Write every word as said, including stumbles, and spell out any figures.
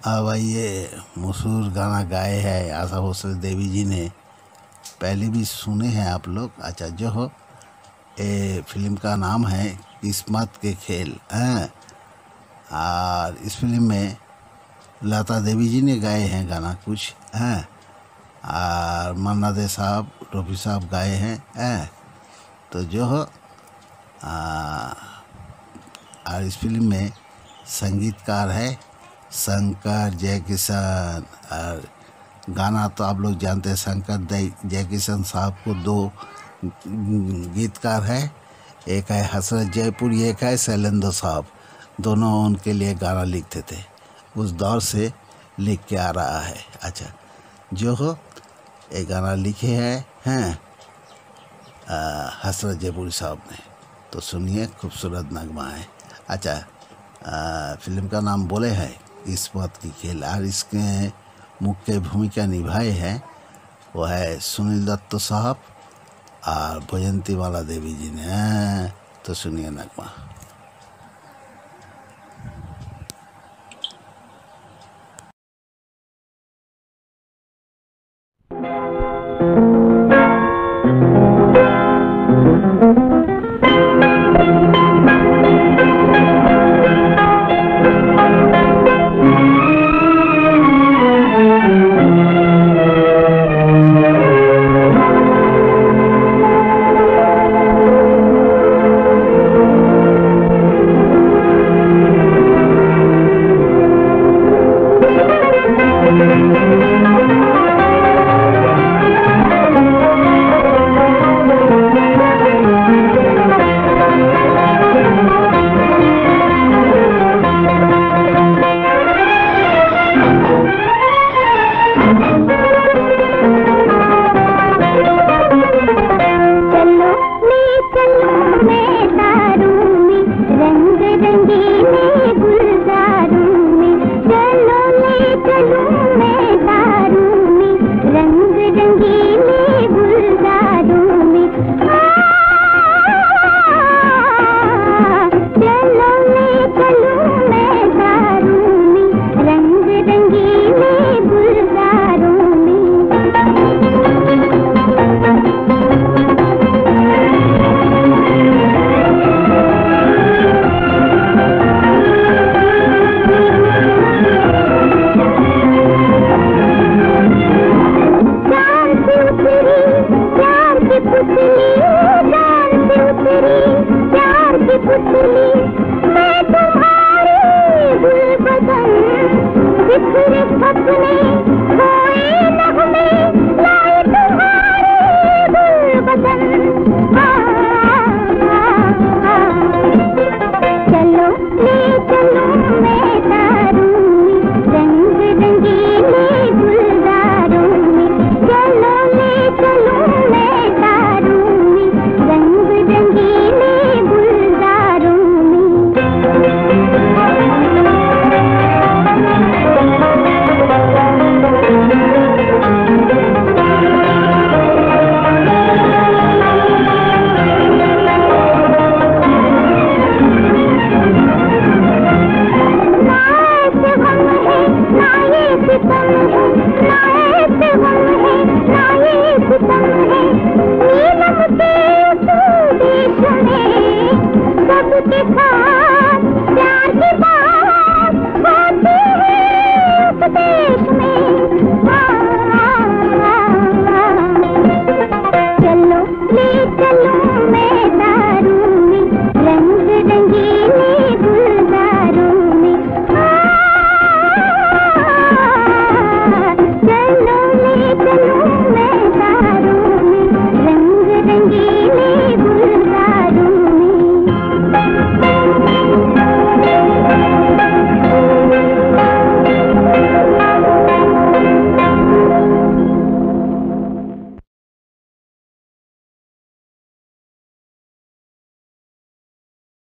अब ये मशहूर गाना गाए हैं आशा भोसले देवी जी ने, पहले भी सुने हैं आप लोग। अच्छा, जो हो ये फिल्म का नाम है किस्मत के खेल हैं, और इस फिल्म में लता देवी जी ने गाए हैं गाना कुछ हैं, और मन्ना दे साहब रफ़ी साहब गाए हैं हैं। तो जो हो और इस फिल्म में संगीतकार है शंकर जयकिशन, और गाना तो आप लोग जानते हैं शंकर जयकिशन साहब को दो गीतकार है, एक है हसरत जयपुरी, एक है शैलेंद्र साहब, दोनों उनके लिए गाना लिखते थे, उस दौर से लिख के आ रहा है। अच्छा, जो हो ये गाना लिखे हैं हैं हसरत जयपुरी साहब ने, तो सुनिए खूबसूरत नगमा है। अच्छा, आ, फिल्म का नाम बोले है किस्मत की खेल, और इसके मुख्य भूमिका निभाए हैं वो है सुनील दत्त साहब और बजंती माला देवी जी ने। तो सुनिए नगमा। मैं तुम्हारे दिल बदन बिखरे सपने